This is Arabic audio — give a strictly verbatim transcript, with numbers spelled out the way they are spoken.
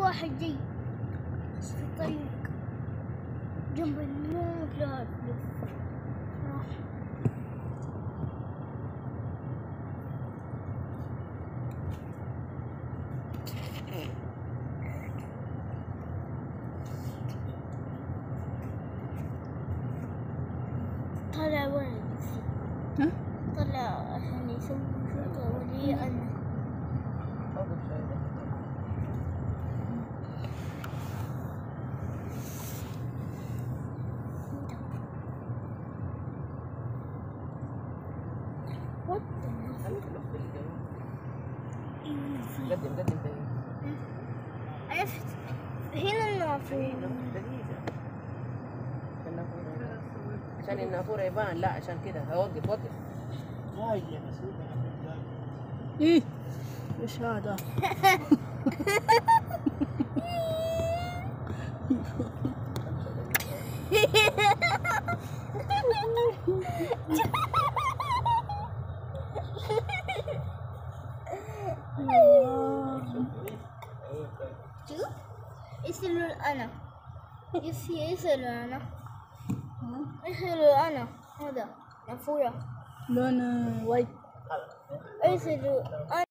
واحد جاي بس في الطريق جنب الموت لا تلف راح. طلع ولد ها؟ طلع عشان يسوي شرطة ولي أمر. قدم قدم عرفت هنا النافورة عشان النافورة يبان. لا عشان كده اوقف وقف. ايه ايش هذا؟ شوف يسألوا أنا يس يسألوا أنا يسألوا أنا هذا نافورة لون وايت. يسألوا أنا.